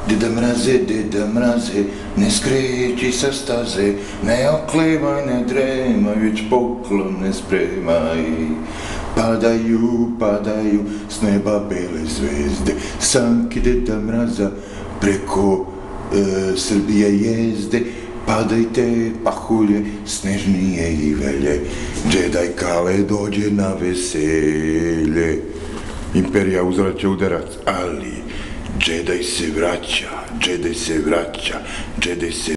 Deda mraze, ne skreći sa staze, ne oklivaj, ne dremaj, već poklone spremaj. Padaju s neba bele zvezde, sanki Deda Mraza preko Srbije jezde. Padajte pahulje, snežnije i velje, Džedaj Kale dođe na veselje. Imperija uzvraća udarac, ali Džedaj se vraća, Džedaj se